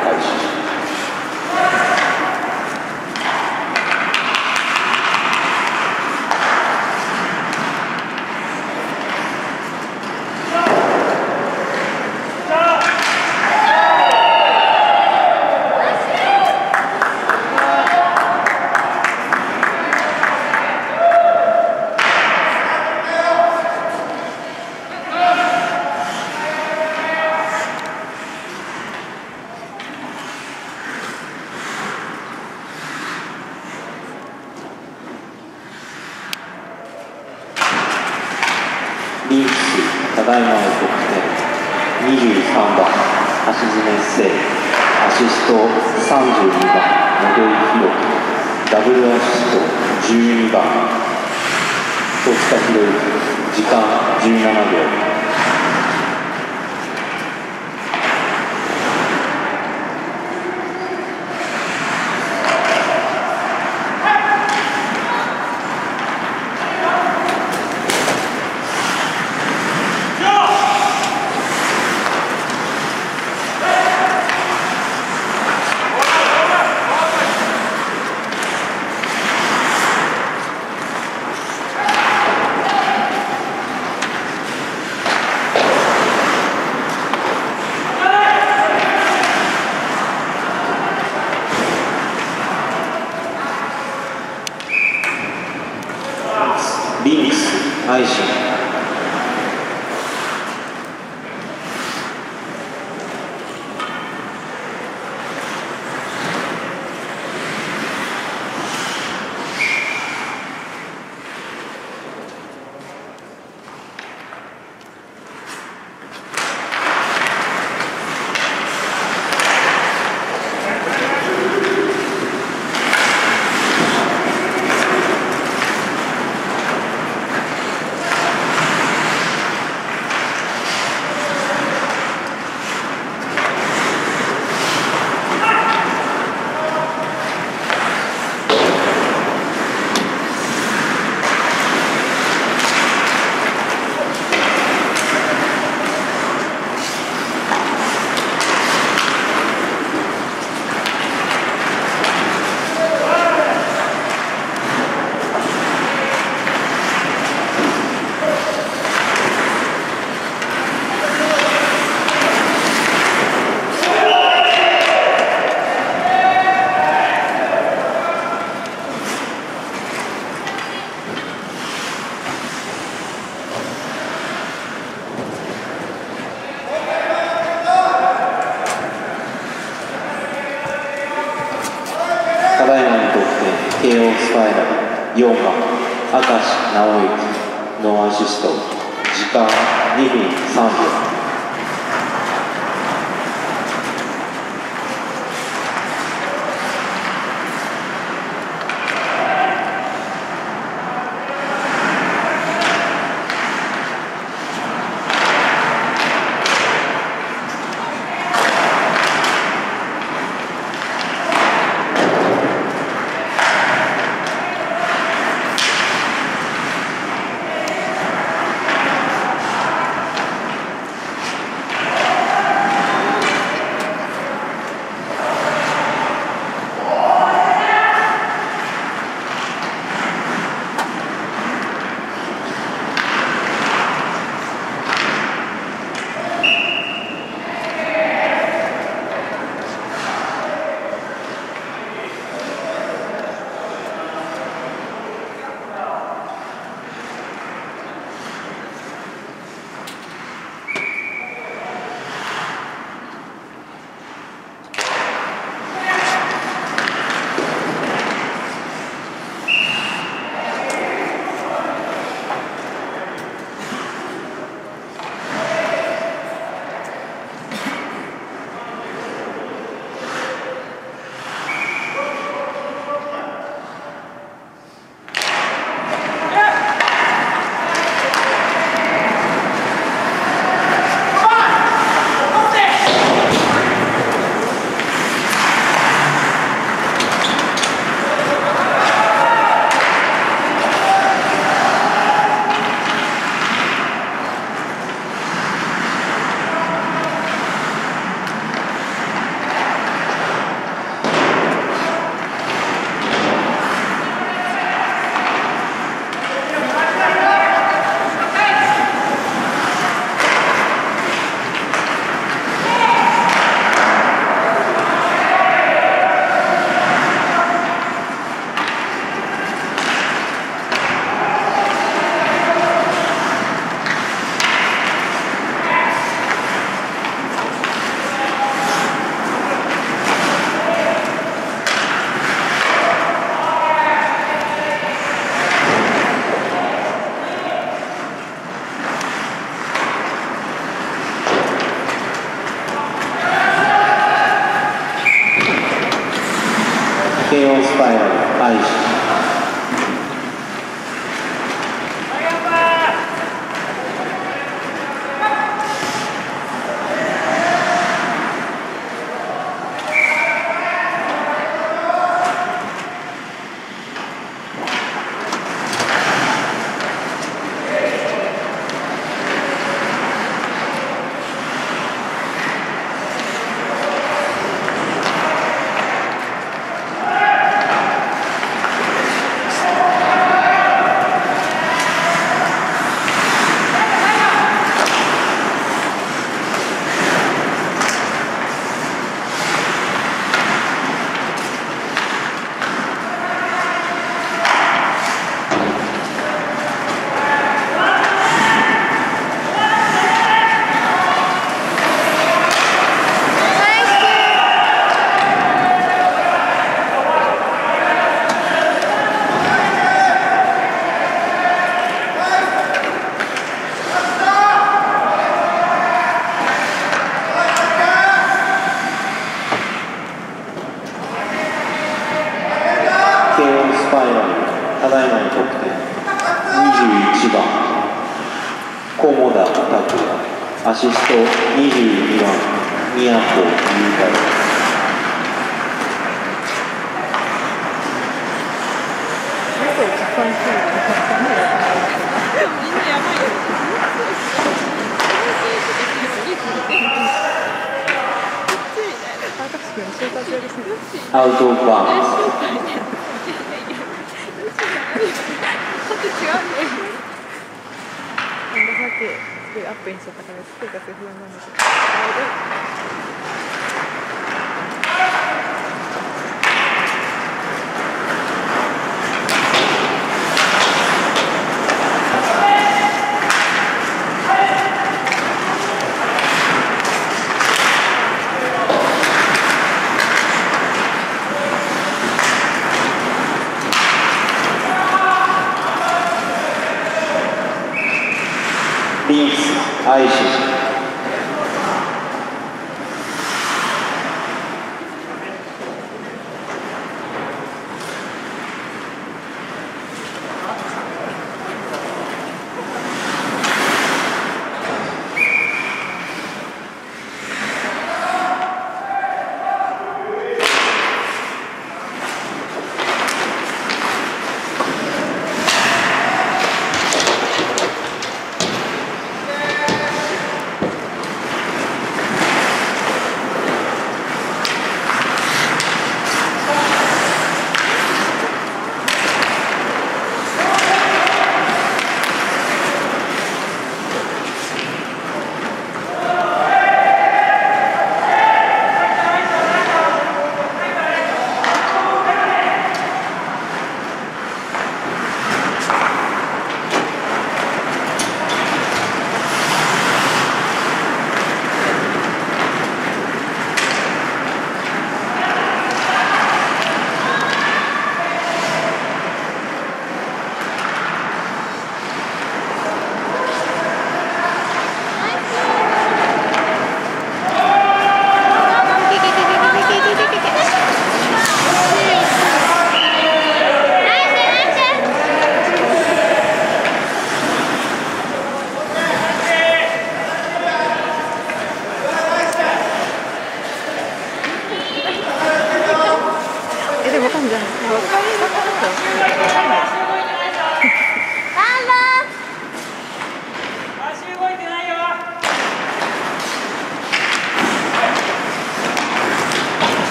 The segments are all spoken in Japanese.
開始します。リンクス、ただいまの得点、23番、橋爪聖、アシスト32番、モデルヒロキ、ダブルアシスト12番、戸塚博之、時間17秒。リンクス、愛心。ただいまの得点、慶応スパイラル4番、明石直之、ノーアシスト、時間2分3秒。 KO スパイラル開始。スパイラルただいまの得点21番菰田拓也、アシスト22番宮古優太。アウトバーン。 違うね。さっきすごいアップにしちゃったからすごい不安なんですけど。 リンス愛知。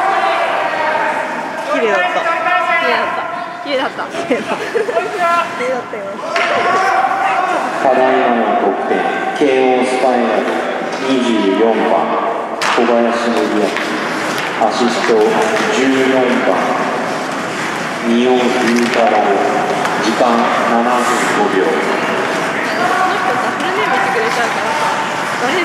綺麗だった。 だったよ。 ただいまの得点、慶応スパイラル24番、小林紀明、アシスト14番、三尾龍太郎、時間75秒。 この人さ、フルネーム言ってくれちゃうからさ、バレる。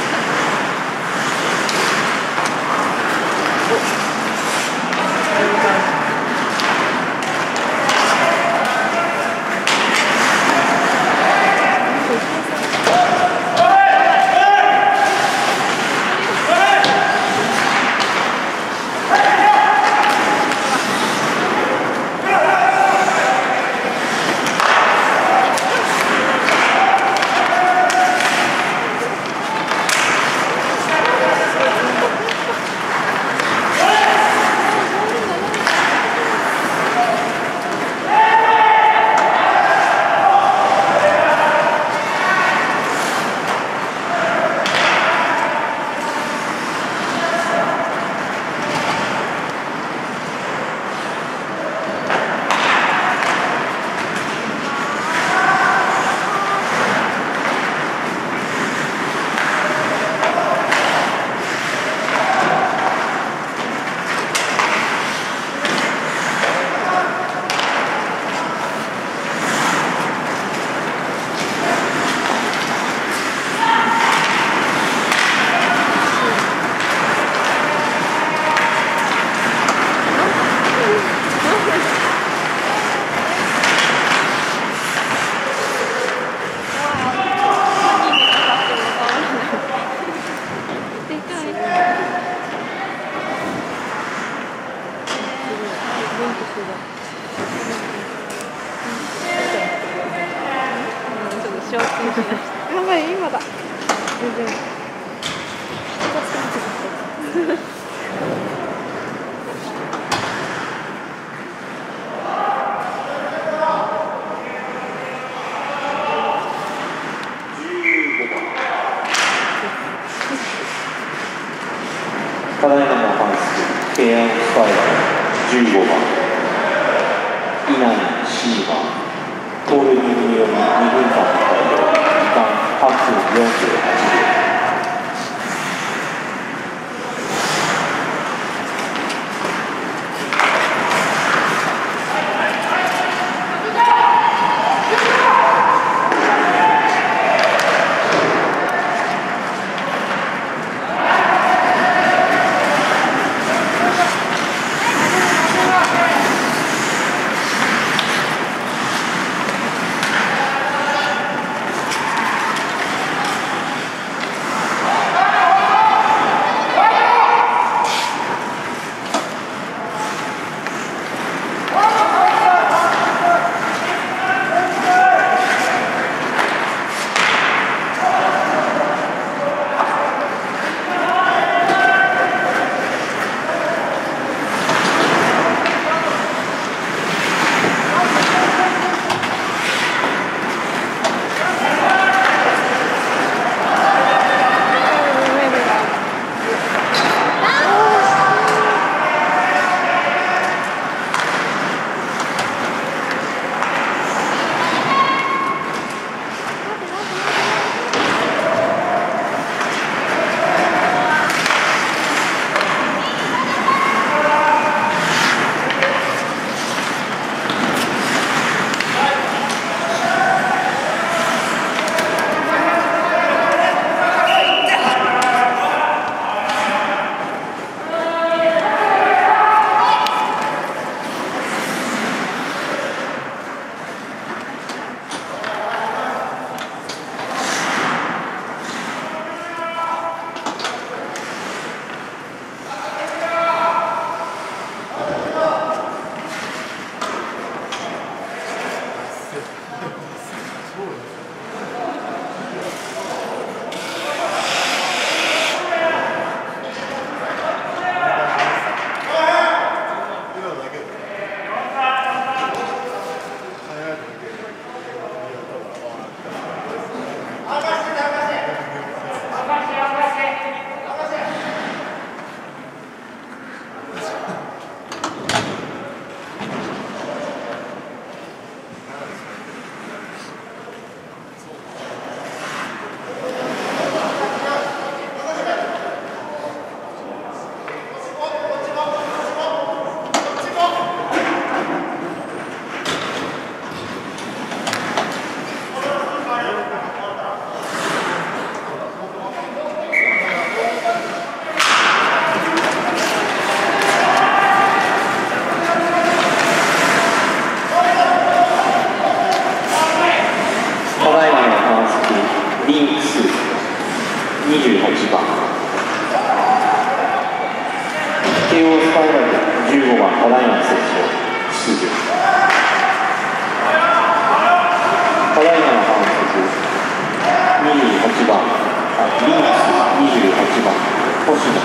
やばい、今だ。全然。 ただいまの反則、慶応スパイラル15番、稲見シーバー、盗塁により2分間の対応、時間8分48秒。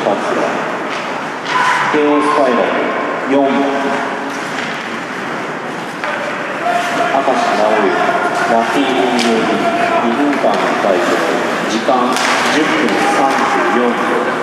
発慶応スパイラル4番明石直之ラティーンにより2分間の退場時間10分34秒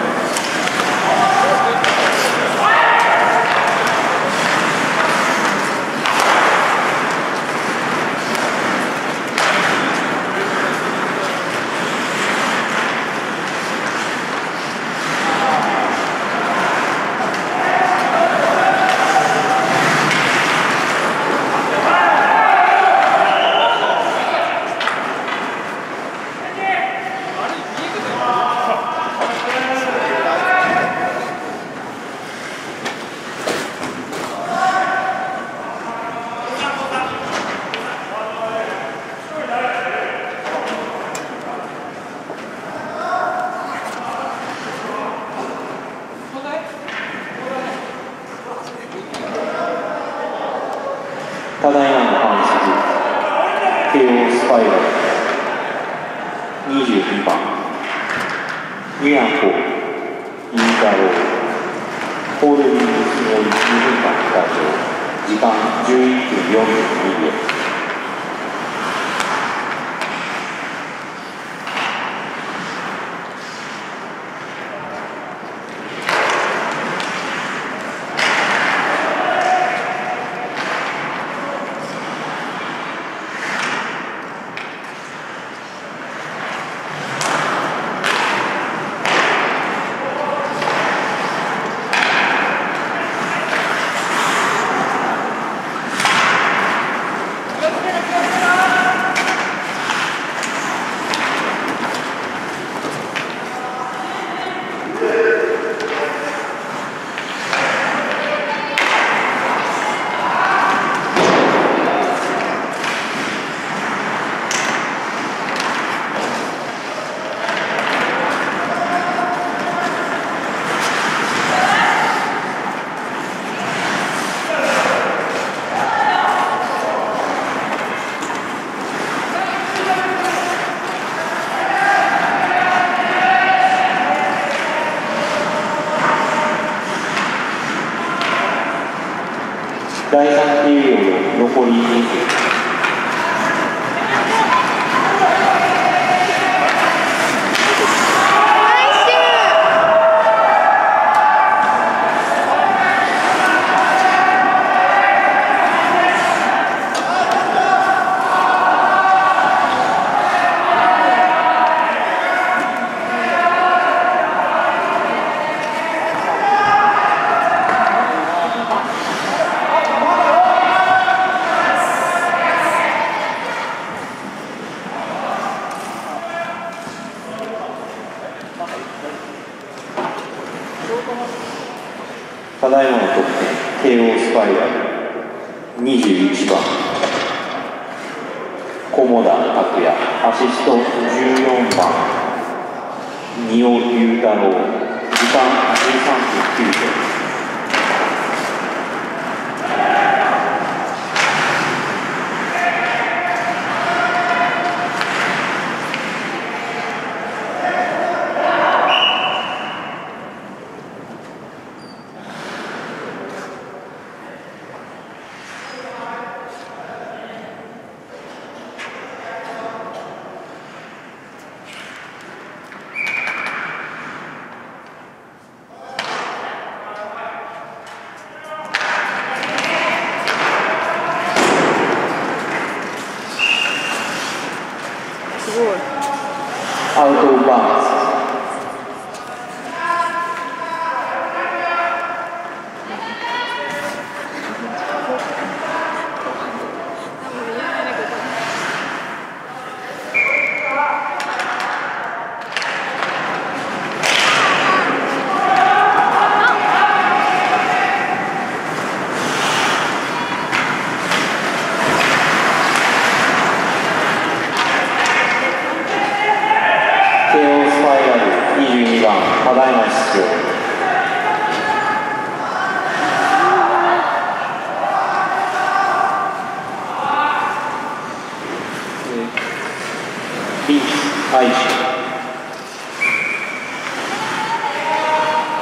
ただいまの反則、慶応スパイラル22番、宮古、飯太郎、ホールディングスにより2分間退場、時間11分42秒。第3ピリオド残り2分。ただいまの得点、慶応スパイラル21番、菰田拓也、アシスト14番、仁尾裕太郎、時間13分9秒。 すごい。 アウトオブバウンズ。22番、ただいま出場。リーチ、愛知。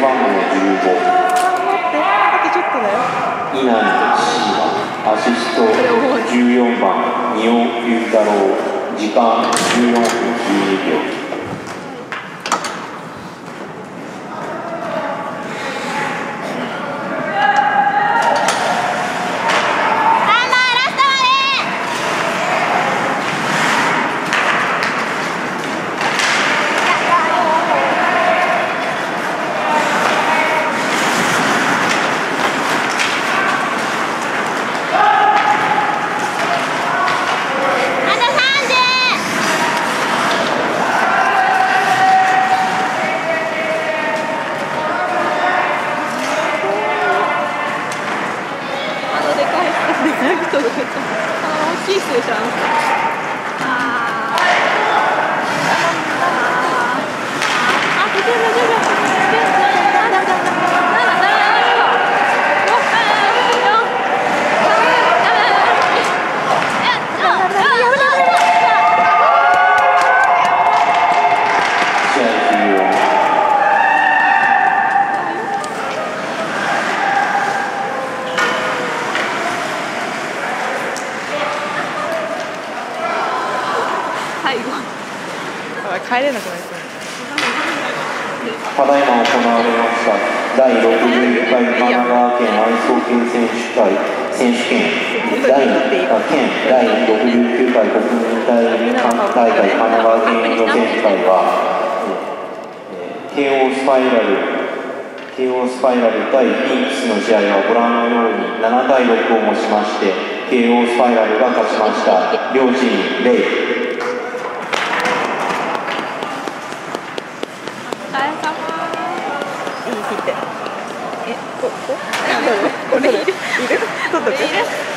番号15、 待ってあとちょっとだよ。 稲見椎名、アシスト14番、仁尾裕太郎、時間14分12秒。 大きい数じゃん。 帰れなくなりそう。 ただいま行われました第61回神奈川県アイスホッケー選手権第69回国民大会神奈川県予選会は慶応スパイラル対ピンクスの試合はご覧のように7対6をもちまして慶応スパイラルが勝ちました。両チーム礼。 これいる？取っとく？